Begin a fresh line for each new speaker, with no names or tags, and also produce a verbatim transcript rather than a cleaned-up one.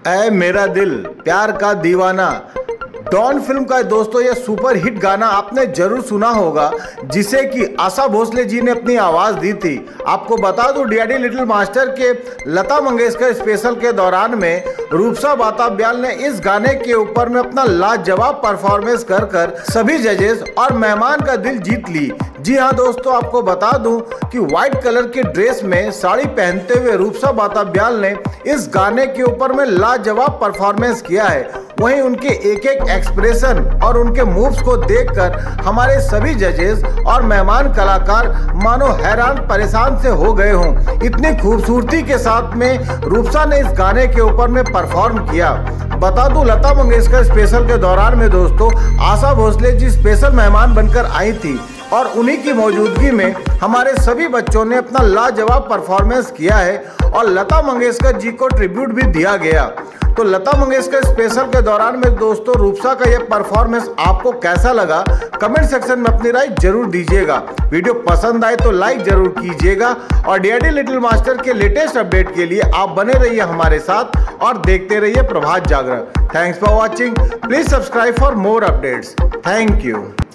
ऐ मेरा दिल प्यार का दीवाना डॉन फिल्म का दोस्तों ये सुपर हिट गाना आपने जरूर सुना होगा, जिसे कि आशा भोसले जी ने अपनी आवाज दी थी। आपको बता दूं डीआरडी लिटिल मास्टर के लता मंगेशकर स्पेशल के दौरान में रूपसा बाताब्याल ने इस गाने के ऊपर में अपना लाजवाब परफॉर्मेंस कर कर सभी जजेस और मेहमान का दिल जीत ली। जी हाँ दोस्तों, आपको बता दूं कि व्हाइट कलर के ड्रेस में साड़ी पहनते हुए रूपसा बाताब्याल ने इस गाने के ऊपर में लाजवाब परफॉर्मेंस किया है। वहीं उनके एक एक एक्सप्रेशन और उनके मूव्स को देखकर हमारे सभी जजेस और मेहमान कलाकार मानो हैरान परेशान से हो गए हों। इतनी खूबसूरती के साथ में रूपसा ने इस गाने के ऊपर में परफॉर्म किया। बता दूं लता मंगेशकर स्पेशल के दौरान में दोस्तों आशा भोसले जी स्पेशल मेहमान बनकर आई थी और उन्हीं की मौजूदगी में हमारे सभी बच्चों ने अपना लाजवाब परफॉर्मेंस किया है और लता मंगेशकर जी को ट्रिब्यूट भी दिया गया। तो लता मंगेशकर स्पेशल के दौरान में दोस्तों रूपसा का ये परफॉर्मेंस आपको कैसा लगा, कमेंट सेक्शन में अपनी राय जरूर दीजिएगा। वीडियो पसंद आए तो लाइक जरूर कीजिएगा और डीआरडी लिटिल मास्टर के लेटेस्ट अपडेट के लिए आप बने रहिए हमारे साथ और देखते रहिए Prabhat Jagran. Thanks for watching, please subscribe for more updates. Thank you.